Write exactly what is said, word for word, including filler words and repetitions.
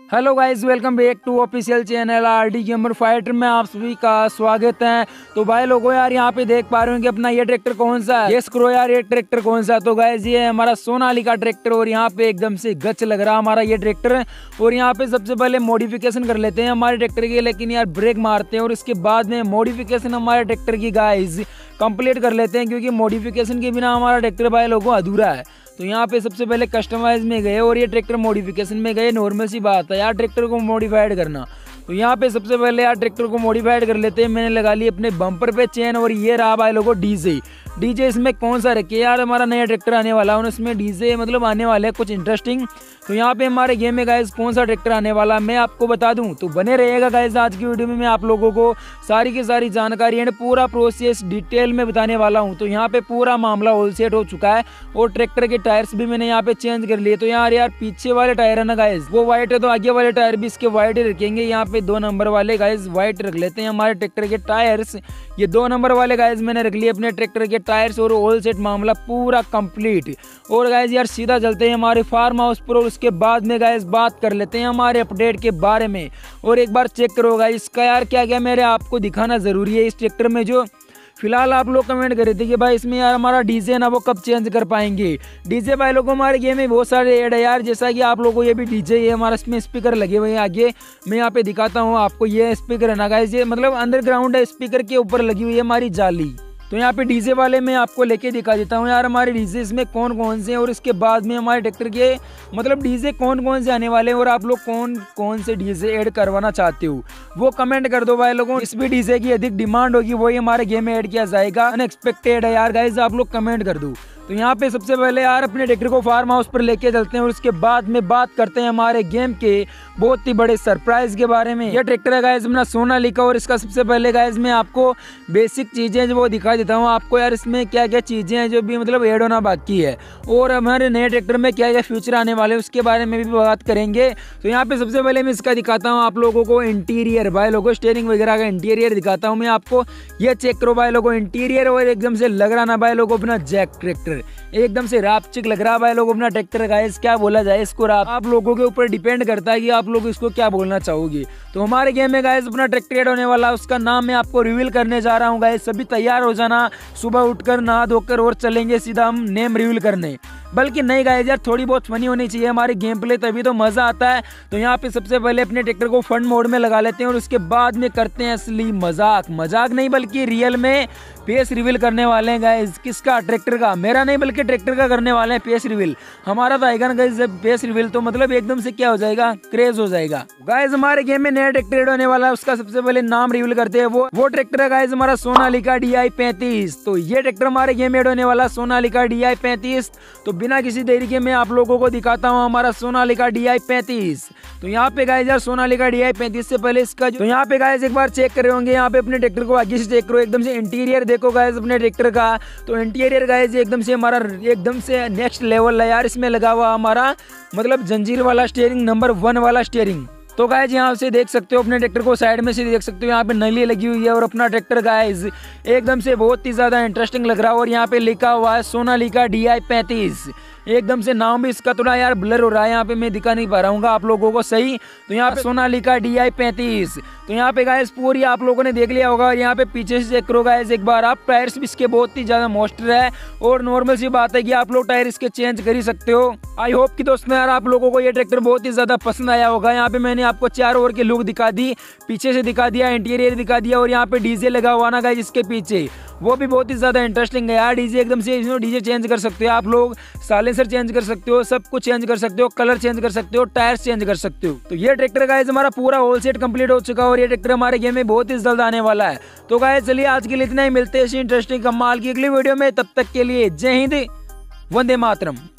Hello guys, welcome back to official channel RD gamer fighter में आप सभी का स्वागत है। तो भाई लोगों यार यहाँ पे देख पा रहे हो कि अपना ये ट्रैक्टर कौन सा है। गेस करो यार ये ट्रैक्टर कौन सा। तो गाइस ये है हमारा सोनालिका ट्रैक्टर और यहाँ पे एकदम से गच लग रहा है हमारा ये ट्रैक्टर। और यहाँ पे सबसे पहले मॉडिफिकेशन कर लेते हैं हमारे ट्रैक्टर की, लेकिन यार ब्रेक मारते हैं और इसके बाद में मॉडिफिकेशन हमारे ट्रैक्टर की गाइस कंप्लीट कर लेते हैं, क्योंकि मॉडिफिकेशन के बिना हमारा ट्रैक्टर भाई लोगों अधूरा है। तो यहाँ पे सबसे पहले कस्टमाइज में गए और ये ट्रैक्टर मॉडिफिकेशन में गए। नॉर्मल सी बात है यार ट्रैक्टर को मॉडिफाइड करना। तो यहाँ पे सबसे पहले यार ट्रैक्टर को मॉडिफाइड कर लेते हैं। मैंने लगा ली अपने बम्पर पे चेन और ये रहा भाई लोगों डीजे। डीजे इसमें कौन सा रखे यार, हमारा नया ट्रैक्टर आने वाला है और इसमें डीजे मतलब आने वाले हैं कुछ इंटरेस्टिंग। तो यहाँ पे हमारे गेम में गाइस कौन सा ट्रैक्टर आने वाला मैं आपको बता दूं, तो बने रहेगा गाइस। आज की वीडियो में मैं आप लोगों को सारी की सारी जानकारी एंड पूरा प्रोसेस डिटेल में बताने वाला हूं। तो यहाँ पे पूरा मामला होल सेट हो चुका है और ट्रैक्टर के टायर्स भी मैंने यहाँ पे चेंज कर लिए। तो यार यार पीछे वाले टायर है ना गाइस वो व्हाइट है, तो आगे वाले टायर भी इसके व्हाइट ही रखेंगे। यहाँ पे दो नंबर वाले गाइस व्हाइट रख लेते हैं हमारे ट्रैक्टर के टायर्स। ये दो नंबर वाले गाइस मैंने रख लिए अपने ट्रैक्टर के टायर्स और ऑल सेट मामला पूरा कंप्लीट। और गाइस यार सीधा चलते हैं हमारे फार्म हाउस पर और उसके बाद में गाइस बात कर लेते हैं हमारे अपडेट के बारे में। और एक बार चेक करो गाइस इसका यार क्या क्या मेरे आपको दिखाना जरूरी है इस ट्रैक्टर में। जो फिलहाल आप लोग कमेंट कर रहे थे कि भाई इसमें यार हमारा डीजे ना वो कब चेंज कर पाएंगे। डीजे भाई लोगों हमारे गेम में बहुत सारे ऐड है यार, जैसा कि आप लोगों को ये भी डीजे ये हमारा इसमें स्पीकर लगे हुए हैं। आगे मैं यहाँ पे दिखाता हूँ आपको, ये स्पीकर है ना गाइस, ये मतलब अंडरग्राउंड है, स्पीकर के ऊपर लगी हुई है हमारी जाली। तो यहाँ पे डीजे वाले मैं आपको लेके दिखा देता हूँ यार हमारे डीजे इसमें कौन कौन से हैं और इसके बाद में हमारे ट्रैक्टर के मतलब डीजे कौन कौन से आने वाले हैं और आप लोग कौन कौन से डीजे ऐड करवाना चाहते हो वो कमेंट कर दो भाई लोगों। इस भी डीजे की अधिक डिमांड होगी वही हमारे गेम में ऐड किया जाएगा। अनएक्सपेक्टेड है यार गाइस, आप लोग कमेंट कर दो। तो यहाँ पे सबसे पहले यार अपने ट्रैक्टर को फार्म हाउस पर लेके चलते हैं और उसके बाद में बात करते हैं हमारे गेम के बहुत ही बड़े सरप्राइज के बारे में। यह ट्रैक्टर है गाइस अपना सोनालिका और इसका सबसे पहले गाइस मैं आपको बेसिक चीजें जो वो दिखा देता हूँ आपको यार इसमें क्या क्या चीजें हैं जो भी मतलब ऐड होना बाकी है और हमारे नए ट्रैक्टर में क्या क्या फ्यूचर आने वाले हैं उसके बारे में भी बात करेंगे। तो यहाँ पे सबसे पहले मैं इसका दिखाता हूँ आप लोगों को इंटीरियर, भाई लोगों स्टीयरिंग वगैरह का इंटीरियर दिखाता हूँ मैं आपको। ये चेक करो भाई लोगों इंटीरियर और एकदम से लग रहा ना भाई लोगों अपना जैक ट्रैक्टर एकदम से रापचिक लग रहा भाई लोग अपना ट्रैक्टर गाइस। क्या बोला जाए इसको, राप आप लोगों के ऊपर डिपेंड करता है कि आप लोग इसको क्या बोलना चाहोगे। तो हमारे गेम में गाइस अपना ट्रैक्टर ऐड होने वाला है, उसका नाम मैं आपको रिवील करने जा रहा हूँ गाइस। सभी तैयार हो जाना, सुबह उठकर नहा धोकर और चलेंगे सीधा हम नेम रिवील करने। बल्कि नहीं गाइस यार थोड़ी बहुत फनी होनी चाहिए हमारी गेम प्ले, तभी तो मजा आता है। तो यहाँ पे सबसे पहले अपने ट्रैक्टर को फन मोड में लगा लेते हैं और उसके बाद में करते हैं असली मजाक। मजाक नहीं बल्कि रियल में फेस रिवील करने वाले हैं गाइस। किसका? ट्रैक्टर का। मेरा नहीं बल्कि ट्रैक्टर का करने वाले हैं फेस रिवील। हमारा तो आएगा ना गाइस जब फेस रिवील, तो मतलब एकदम से क्या हो जाएगा, क्रेज हो जाएगा गाइस। हमारे गेम में नया ट्रैक्टर ऐड होने वाला है, उसका सबसे पहले नाम रिवील करते हैं। वो वो ट्रैक्टर है गाइस हमारा सोनालिका डी आई पैंतीस। तो ये ट्रैक्टर हमारे गेम में ऐड होने वाला सोनालिका डी आई पैंतीस। तो बिना किसी देरी के मैं आप लोगों को दिखाता हूँ हमारा सोनालिका डी आई पैंतीस। तो यहाँ पे गाइस यार सोनालिका डी आई पैंतीस से पहले इसका जो तो यहाँ पे गाइस एक बार चेक कर रहे होंगे, यहाँ पे अपने ट्रैक्टर को आगे से चेक करो, एकदम से इंटीरियर देखो गाइस अपने ट्रैक्टर का। तो इंटीरियर गाइस एकदम से हमारा एकदम से नेक्स्ट लेवल है यार। इसमें लगा हुआ हमारा मतलब जंजीर वाला स्टीयरिंग, नंबर वन वाला स्टीयरिंग। तो गाइस यहाँ से देख सकते हो अपने ट्रैक्टर को साइड में से देख सकते हो, यहाँ पे नली लगी हुई है और अपना ट्रैक्टर गाइस एकदम से बहुत ही ज्यादा इंटरेस्टिंग लग रहा है। और यहाँ पे लिखा हुआ है सोनालिका डी आई पैंतीस। एकदम से नाम भी इसका थोड़ा यार ब्लर हो रहा है, यहाँ पे मैं दिखा नहीं पा रहा हूँ आप लोगों को सही। तो यहाँ पे सोनालिका डी आई पैंतीस। तो यहाँ पे गाइस पूरी आप लोगों ने देख लिया होगा। और यहाँ पे पीछे से चेक करो गाइस एक बार आप, टायर्स भी इसके बहुत ही ज्यादा मॉइस्चर है और नॉर्मल सी बात है कि आप लोग टायर इसके चेंज कर ही सकते हो। आई होप कि दोस्तों यार आप लोगों को ये ट्रैक्टर बहुत ही ज्यादा पसंद आया होगा। यहाँ पे मैंने आपको चार ओवर की लुक दिखा दी, पीछे से दिखा दिया, इंटीरियर दिखा दिया और यहाँ पे डीजे लगा हुआ ना गाइस इसके पीछे, वो भी बहुत ही ज्यादा इंटरेस्टिंग है यार। डीजे एकदम से डीजे चेंज कर सकते हो आप लोग, साइलेंसर चेंज कर सकते हो, सब कुछ चेंज कर सकते हो, कलर चेंज कर सकते हो, टायर्स चेंज कर सकते हो। तो ये ट्रैक्टर गाइस हमारा पूरा होल सेट कंप्लीट हो चुका है और ये ट्रैक्टर हमारे गेम में बहुत ही जल्द आने वाला है। तो गाइस चलिए आज के लिए इतना ही, मिलते हैं इसी इंटरेस्टिंग कमाल की अगली वीडियो में। तब तक के लिए जय हिंद, वंदे मातरम।